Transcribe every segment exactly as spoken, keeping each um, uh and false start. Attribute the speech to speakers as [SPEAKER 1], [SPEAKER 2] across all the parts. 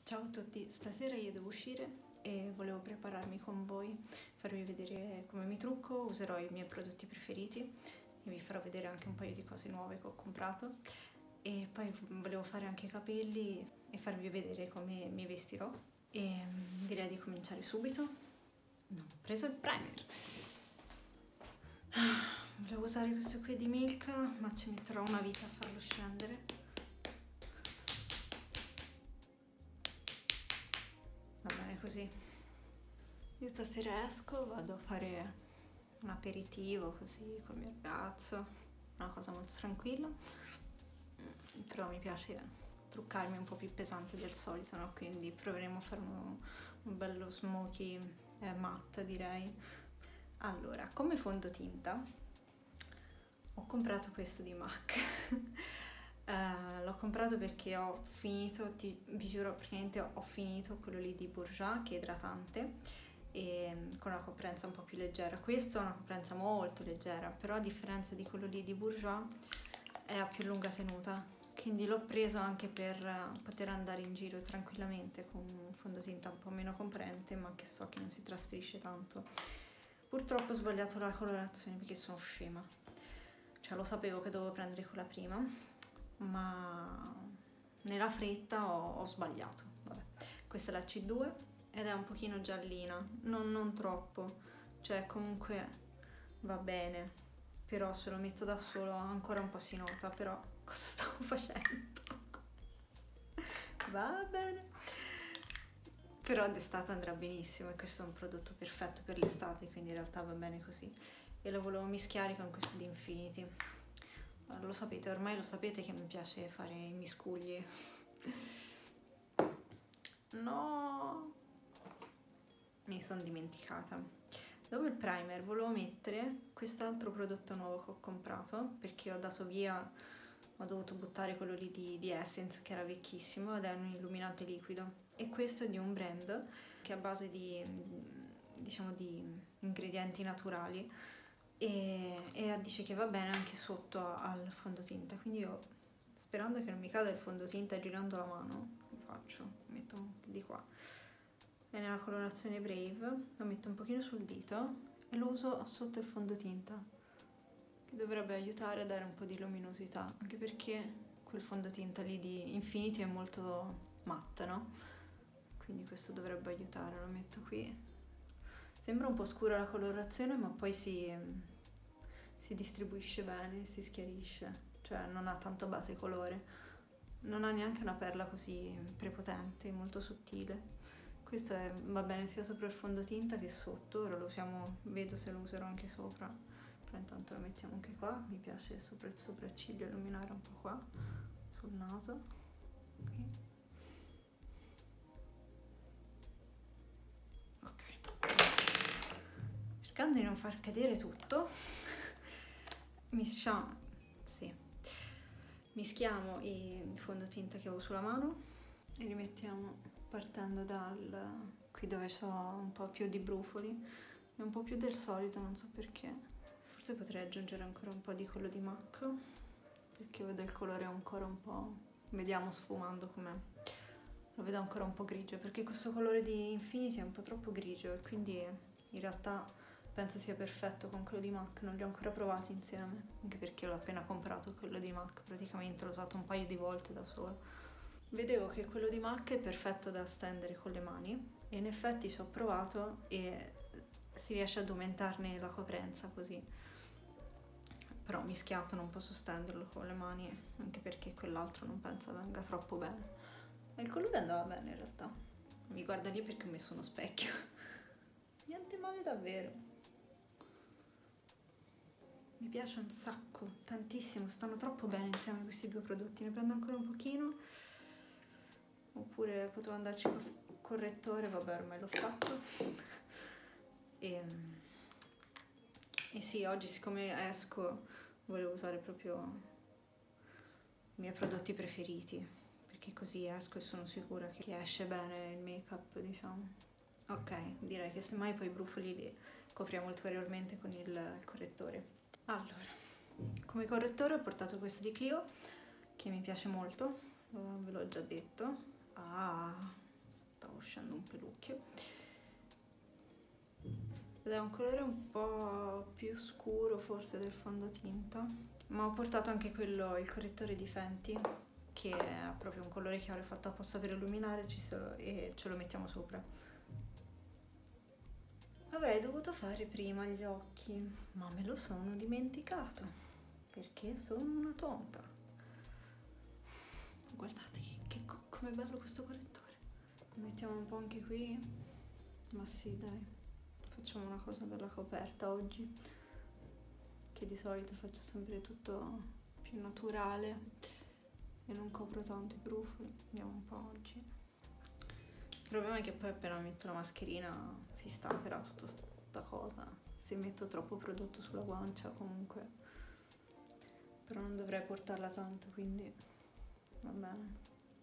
[SPEAKER 1] Ciao a tutti, stasera io devo uscire e volevo prepararmi con voi, farvi vedere come mi trucco, userò i miei prodotti preferiti e vi farò vedere anche un paio di cose nuove che ho comprato e poi volevo fare anche i capelli e farvi vedere come mi vestirò e direi di cominciare subito. No, ho preso il primer. Volevo usare questo qui di Milk, ma ci metterò una vita a farlo scendere. Va bene così. Io stasera esco, vado a fare un aperitivo così con il mio ragazzo, una cosa molto tranquilla, però mi piace truccarmi un po' più pesante del solito, no? Quindi proveremo a fare un, un bello smoky eh, matte, direi. Allora, come fondotinta ho comprato questo di MAC. Uh, l'ho comprato perché ho finito, ti, vi giuro, praticamente ho finito quello lì di Bourjois che è idratante e con una coprenza un po' più leggera. Questo ha una coprenza molto leggera, però a differenza di quello lì di Bourjois è a più lunga tenuta, quindi l'ho preso anche per poter andare in giro tranquillamente con un fondotinta un po' meno coprente, ma che so che non si trasferisce tanto. Purtroppo ho sbagliato la colorazione perché sono scema, cioè lo sapevo che dovevo prendere quella prima, ma nella fretta ho, ho sbagliato. Vabbè. Questa è la C due ed è un pochino giallina, non, non troppo, cioè comunque va bene, però se lo metto da solo ancora un po' si nota, però cosa stavo facendo? Va bene, però d'estate andrà benissimo e questo è un prodotto perfetto per l'estate, quindi in realtà va bene così. E lo volevo mischiare con questo di Infinity. Lo sapete, ormai lo sapete che mi piace fare i miscugli. No, mi sono dimenticata. Dopo il primer volevo mettere quest'altro prodotto nuovo che ho comprato perché ho dato via, ho dovuto buttare quello lì di, di Essence che era vecchissimo ed è un illuminante liquido e questo è di un brand che è a base di, diciamo, di ingredienti naturali e, e dice che va bene anche sotto al fondotinta, quindi io, sperando che non mi cada il fondotinta girando la mano, lo faccio, metto di qua e nella colorazione Brave lo metto un pochino sul dito e lo uso sotto il fondotinta, che dovrebbe aiutare a dare un po' di luminosità, anche perché quel fondotinta lì di Infinity è molto matte, no? Quindi questo dovrebbe aiutare. Lo metto qui. Sembra un po' scura la colorazione, ma poi si, si distribuisce bene, si schiarisce, cioè non ha tanto base colore, non ha neanche una perla così prepotente, molto sottile. Questo è, va bene sia sopra il fondotinta che sotto, ora lo usiamo, vedo se lo userò anche sopra, però intanto lo mettiamo anche qua, mi piace sopra il sopracciglio illuminare un po' qua, sul naso, qui. Cercando di non far cadere tutto, mischiamo, sì, mischiamo i fondotinta che ho sulla mano e li mettiamo partendo dal, qui dove ho un po' più di brufoli, e un po' più del solito, non so perché. Forse potrei aggiungere ancora un po' di quello di MAC, perché vedo il colore ancora un po', vediamo sfumando com'è. Lo vedo ancora un po' grigio, perché questo colore di Infinity è un po' troppo grigio e quindi in realtà penso sia perfetto con quello di MAC, non li ho ancora provati insieme, anche perché l'ho appena comprato quello di MAC, praticamente l'ho usato un paio di volte da sola. Vedevo che quello di MAC è perfetto da stendere con le mani e in effetti ci ho provato e si riesce ad aumentarne la coprenza così, però mischiato non posso stenderlo con le mani, anche perché quell'altro non penso venga troppo bene. E il colore andava bene in realtà, mi guarda lì perché ho messo uno specchio, niente male davvero. Mi piace un sacco, tantissimo, stanno troppo bene insieme questi due prodotti, ne prendo ancora un pochino, oppure potevo andarci col correttore, vabbè ormai l'ho fatto. E, e sì, oggi siccome esco volevo usare proprio i miei prodotti preferiti, perché così esco e sono sicura che esce bene il make up, diciamo. Ok, direi che semmai poi i brufoli li copriamo ulteriormente con il, il correttore. Allora, come correttore ho portato questo di Clio che mi piace molto, ve l'ho già detto. Ah, uscendo un pelucchio. Ed è un colore un po' più scuro forse del fondotinta, ma ho portato anche quello, il correttore di Fenty, che è proprio un colore chiaro fatto apposta per illuminare, ci so, e ce lo mettiamo sopra. Avrei dovuto fare prima gli occhi, ma me lo sono dimenticato, perché sono una tonta. Guardate che, che com'è bello questo correttore. Lo mettiamo un po' anche qui, ma sì dai, facciamo una cosa bella coperta oggi, che di solito faccio sempre tutto più naturale e non copro tanto i brufoli. Andiamo un po' oggi. Il problema è che poi appena metto la mascherina si stamperà tutta sta cosa, se metto troppo prodotto sulla guancia comunque, però non dovrei portarla tanto, quindi va bene.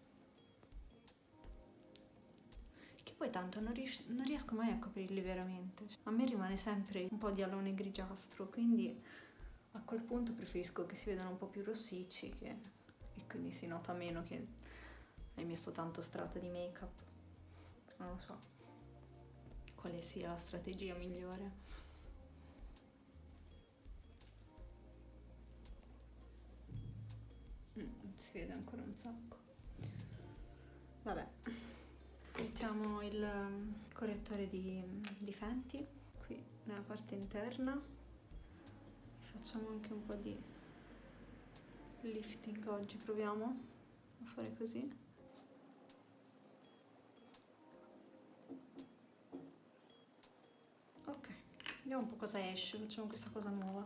[SPEAKER 1] Che poi tanto non, ries- non riesco mai a coprirli veramente, a me rimane sempre un po' di alone grigiastro, quindi a quel punto preferisco che si vedano un po' più rossicci che... e quindi si nota meno che hai messo tanto strato di make up. Non lo so quale sia la strategia migliore. Mm, si vede ancora un sacco. Vabbè, mettiamo il um, correttore di, di Fenty qui nella parte interna e facciamo anche un po' di lifting oggi, proviamo a fare così. Ok, vediamo un po' cosa esce, facciamo questa cosa nuova.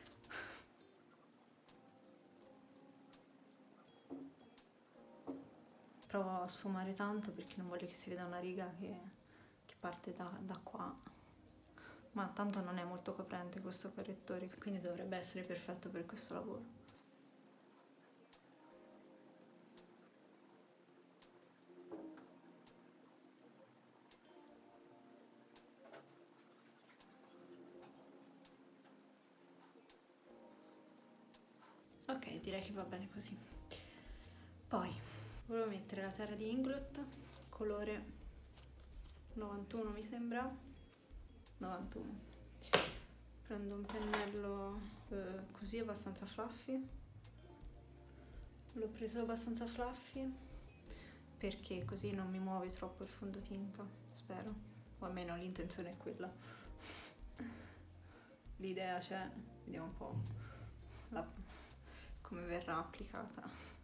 [SPEAKER 1] Provo a sfumare tanto perché non voglio che si veda una riga che, che parte da, da qua, ma tanto non è molto coprente questo correttore, quindi dovrebbe essere perfetto per questo lavoro. Ok, direi che va bene così. Poi volevo mettere la terra di Inglot, colore novantuno mi sembra, novantuno. Prendo un pennello eh, così abbastanza fluffy, l'ho preso abbastanza fluffy perché così non mi muove troppo il fondotinta, spero, o almeno l'intenzione è quella. L'idea c'è, vediamo un po' la, come verrà applicata.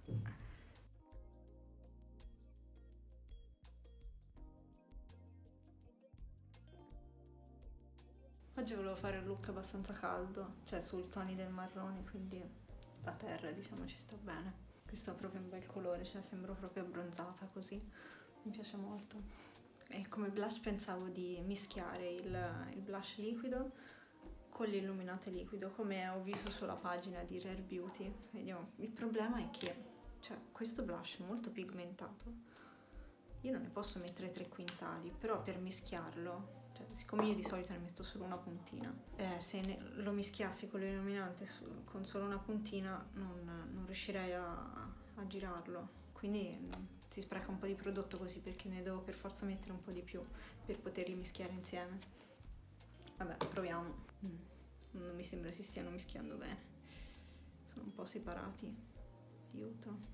[SPEAKER 1] Oggi volevo fare un look abbastanza caldo, cioè sul toni del marrone, quindi la terra diciamo ci sta bene. Questo è proprio un bel colore, cioè sembro proprio abbronzata così, mi piace molto. E come blush pensavo di mischiare il, il blush liquido con l'illuminante liquido, come ho visto sulla pagina di Rare Beauty. Vediamo, il problema è che cioè, questo blush è molto pigmentato, io non ne posso mettere tre quintali, però per mischiarlo, cioè, siccome io di solito ne metto solo una puntina, eh, se ne, lo mischiassi con l'illuminante su, con solo una puntina non, non riuscirei a, a girarlo, quindi mh, si spreca un po' di prodotto così, perché ne devo per forza mettere un po' di più per poterli mischiare insieme. Vabbè, proviamo. Mm. Non mi sembra si stiano mischiando bene, sono un po' separati, aiuto.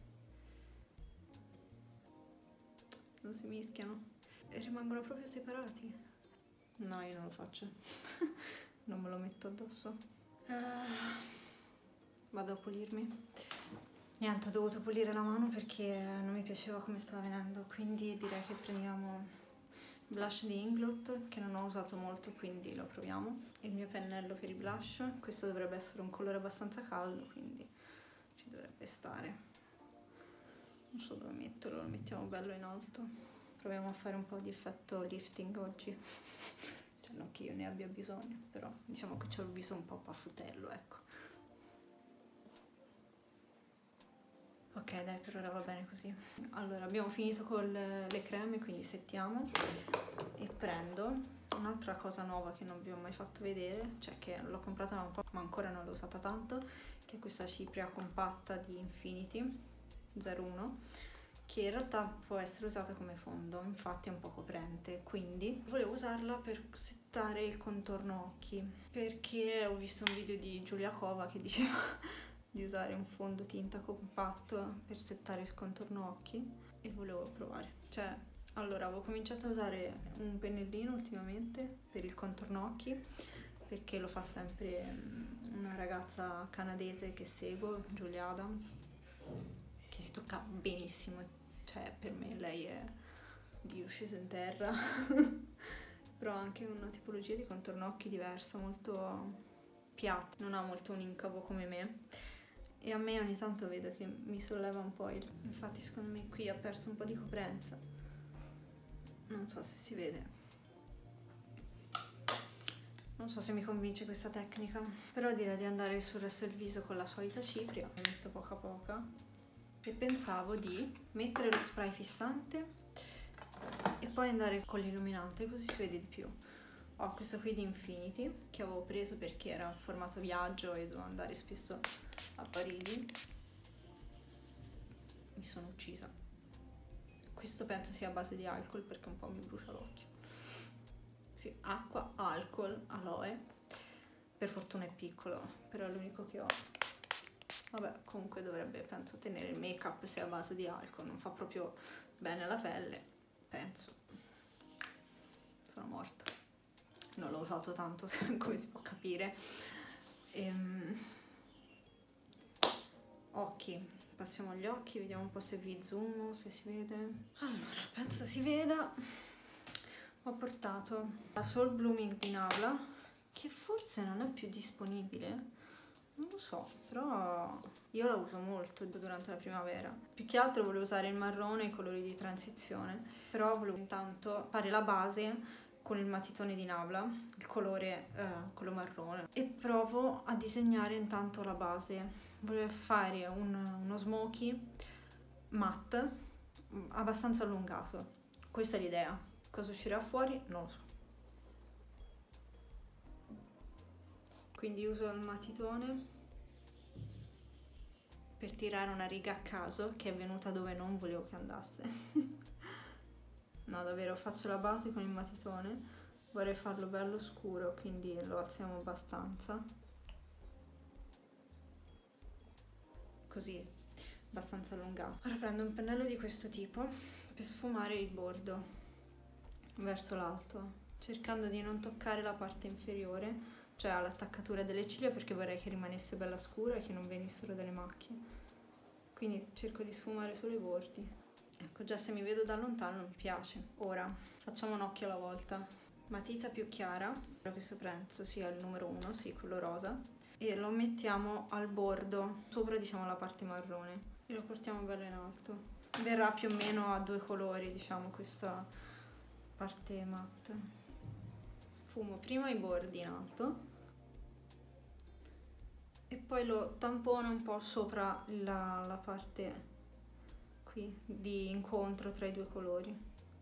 [SPEAKER 1] Non si mischiano e rimangono proprio separati. No, io non lo faccio. Non me lo metto addosso. Uh, vado a pulirmi. Niente, ho dovuto pulire la mano perché non mi piaceva come stava venendo, quindi direi che prendiamo blush di Inglot, che non ho usato molto, quindi lo proviamo. Il mio pennello per i blush, questo dovrebbe essere un colore abbastanza caldo, quindi ci dovrebbe stare. Non so dove metterlo, lo mettiamo bello in alto. Proviamo a fare un po' di effetto lifting oggi. Cioè non che io ne abbia bisogno, però diciamo che c'ho il viso un po' paffutello, ecco. Ok, dai, per ora va bene così. Allora, abbiamo finito con le, le creme, quindi settiamo. E prendo un'altra cosa nuova che non vi ho mai fatto vedere, cioè che l'ho comprata da un po', ma ancora non l'ho usata tanto, che è questa cipria compatta di Infinity zero uno, che in realtà può essere usata come fondo, infatti è un po' coprente, quindi volevo usarla per settare il contorno occhi, perché ho visto un video di Giulia Cova che diceva di usare un fondotinta compatto per settare il contorno occhi e volevo provare. Cioè, allora, avevo cominciato a usare un pennellino ultimamente per il contorno occhi, perché lo fa sempre una ragazza canadese che seguo, Julia Adams, che si tocca benissimo. Cioè, per me lei è Dio sceso in terra. Però ha anche una tipologia di contorno occhi diversa, molto piatta, non ha molto un incavo come me, e a me ogni tanto vedo che mi solleva un po' il... infatti secondo me qui ha perso un po' di coprenza, non so se si vede, non so se mi convince questa tecnica, però direi di andare sul resto del viso con la solita cipria, ne metto poca poca. E pensavo di mettere lo spray fissante e poi andare con l'illuminante, così si vede di più. Ho questo qui di Infinity che avevo preso perché era in formato viaggio e dovevo andare spesso a Parigi. Mi sono uccisa. Questo penso sia a base di alcol perché un po' mi brucia l'occhio. Sì, acqua, alcol, aloe. Per fortuna è piccolo, però è l'unico che ho. Vabbè, comunque dovrebbe, penso, tenere il make up se è a base di alcol, non fa proprio bene alla pelle, penso. Sono morta. Non l'ho usato tanto, come si può capire. Ehm... Occhi, passiamo agli occhi, vediamo un po' se vi zoomo, se si vede. Allora, penso si veda. Ho portato la Soul Blooming di Nabla, che forse non è più disponibile. Non lo so, però io la uso molto durante la primavera. Più che altro volevo usare il marrone e i colori di transizione, però volevo intanto fare la base con il matitone di Nabla, il colore, eh, quello marrone, e provo a disegnare intanto la base. Volevo fare un, uno smoky matte, abbastanza allungato. Questa è l'idea. Cosa uscirà fuori? Non lo so. Quindi uso il matitone per tirare una riga a caso che è venuta dove non volevo che andasse. No, davvero, faccio la base con il matitone, vorrei farlo bello scuro, quindi lo alziamo abbastanza. Così, abbastanza allungato. Ora prendo un pennello di questo tipo per sfumare il bordo verso l'alto, cercando di non toccare la parte inferiore, cioè all'attaccatura delle ciglia, perché vorrei che rimanesse bella scura e che non venissero delle macchie. Quindi cerco di sfumare solo i bordi. Ecco, già se mi vedo da lontano non mi piace. Ora facciamo un occhio alla volta. Matita più chiara, questo penso sia il numero uno, sì, quello rosa, e lo mettiamo al bordo, sopra diciamo la parte marrone, e lo portiamo bello in alto. Verrà più o meno a due colori, diciamo, questa parte matte. Sfumo prima i bordi in alto e poi lo tampono un po' sopra la, la parte qui di incontro tra i due colori,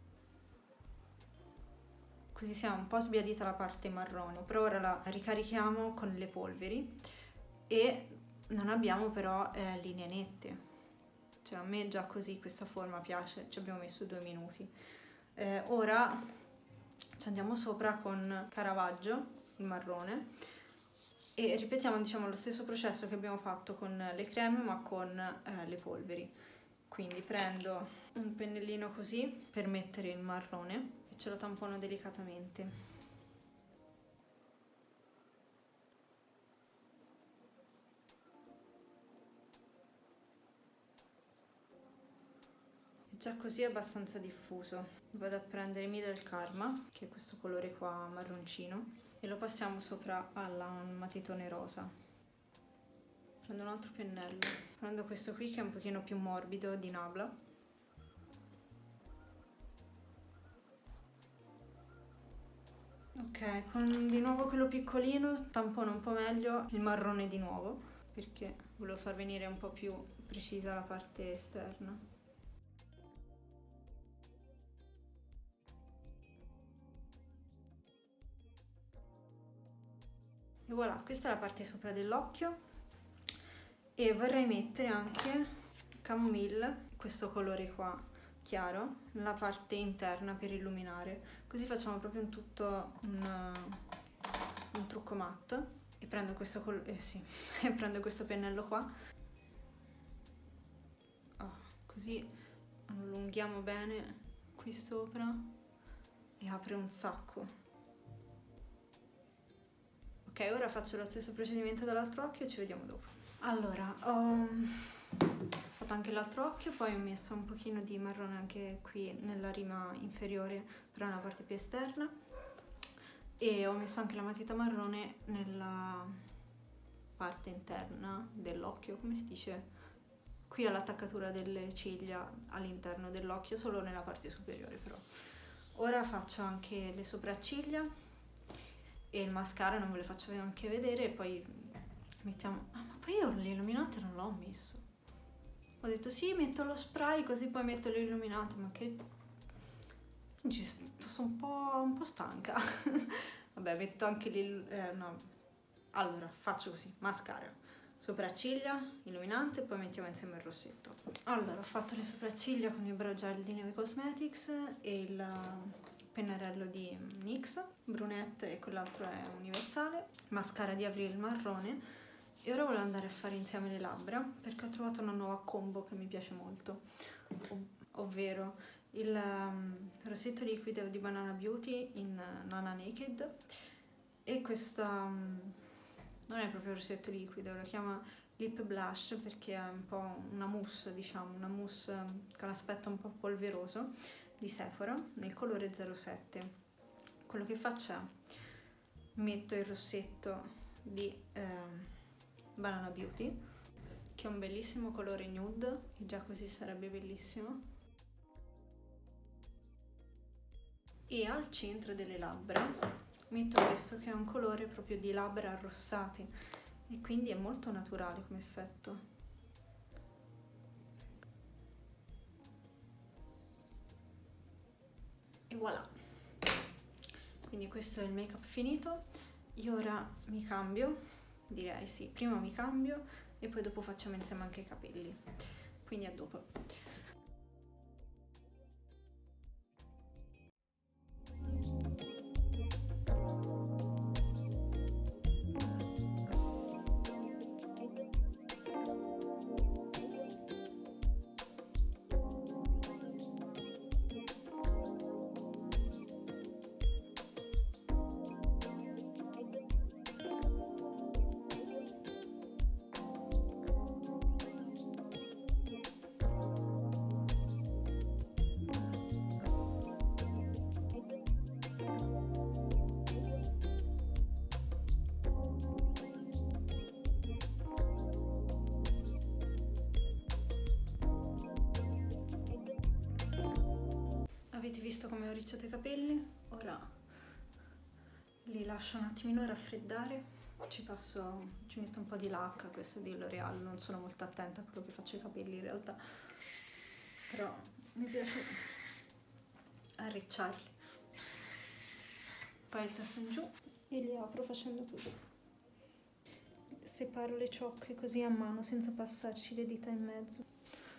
[SPEAKER 1] così siamo un po' sbiadita la parte marrone. Per ora la ricarichiamo con le polveri e non abbiamo però eh, linee nette, cioè a me già così questa forma piace, ci abbiamo messo due minuti. Eh, ora ci andiamo sopra con Caravaggio, il marrone, e ripetiamo diciamo lo stesso processo che abbiamo fatto con le creme ma con eh, le polveri. Quindi prendo un pennellino così per mettere il marrone e ce lo tampono delicatamente. E già così è abbastanza diffuso. Vado a prendere Middle Karma, che è questo colore qua marroncino, e lo passiamo sopra al matitone rosa. Prendo un altro pennello, prendo questo qui che è un pochino più morbido di Nabla. Ok, con di nuovo quello piccolino tampono un po' meglio il marrone di nuovo, perché volevo far venire un po' più precisa la parte esterna. E voilà, questa è la parte sopra dell'occhio, e vorrei mettere anche Camomille, questo colore qua chiaro nella parte interna per illuminare, così facciamo proprio un tutto un, un trucco matte. E prendo questo, col eh sì, e prendo questo pennello qua, oh, così allunghiamo bene qui sopra e apre un sacco. Ok, ora faccio lo stesso procedimento dall'altro occhio e ci vediamo dopo. Allora, ho fatto anche l'altro occhio, poi ho messo un pochino di marrone anche qui nella rima inferiore, però nella parte più esterna, e ho messo anche la matita marrone nella parte interna dell'occhio, come si dice? Qui all'attaccatura delle ciglia all'interno dell'occhio, solo nella parte superiore però. Ora faccio anche le sopracciglia e il mascara non ve lo faccio neanche vedere, e poi mettiamo... Ah, ma poi io l'illuminante non l'ho messo. Ho detto sì, metto lo spray così poi metto l'illuminante, ma che... Ci sono un po', un po' stanca. Vabbè, metto anche l'il... Eh, no. Allora, faccio così, mascara, sopracciglia, illuminante, poi mettiamo insieme il rossetto. Allora, ho fatto le sopracciglia con il brow gel di Neve Cosmetics e il pennarello di N Y X, brunette, e quell'altro è universale, mascara di Avril marrone, e ora volevo andare a fare insieme le labbra perché ho trovato una nuova combo che mi piace molto, ov ovvero il um, rossetto liquido di Banana Beauty in uh, Nana Naked, e questa um, non è proprio un rossetto liquido, lo chiama lip blush perché è un po' una mousse, diciamo, una mousse um, con aspetto un po' polveroso, di Sephora, nel colore zero sette. Quello che faccio è metto il rossetto di eh, Banana Beauty, che è un bellissimo colore nude, e già così sarebbe bellissimo, e al centro delle labbra metto questo che è un colore proprio di labbra arrossate, e quindi è molto naturale come effetto. E voilà, quindi questo è il make up finito. Io ora mi cambio, direi sì, prima mi cambio e poi dopo facciamo insieme anche i capelli, quindi a dopo. Avete visto come ho ricciato i capelli? Ora li lascio un attimino raffreddare, ci passo, ci metto un po' di lacca, questa di L'Oreal, non sono molto attenta a quello che faccio ai capelli in realtà, però mi piace arricciarli. Poi il testa in giù e li apro facendo così. Separo le ciocche così a mano senza passarci le dita in mezzo.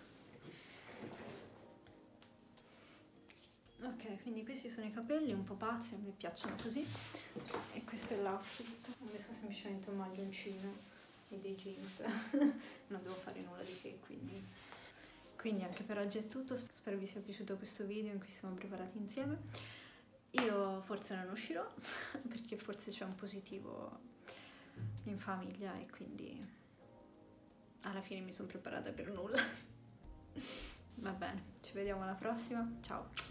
[SPEAKER 1] Ok, quindi questi sono i capelli, un po' pazzi, a me piacciono così, e questo è l'outfit. Ho messo semplicemente un maglioncino e dei jeans, non devo fare nulla di che, quindi... Quindi anche per oggi è tutto, spero vi sia piaciuto questo video in cui siamo preparati insieme. Io forse non uscirò, perché forse c'è un positivo in famiglia e quindi alla fine mi sono preparata per nulla. Va bene, ci vediamo alla prossima, ciao!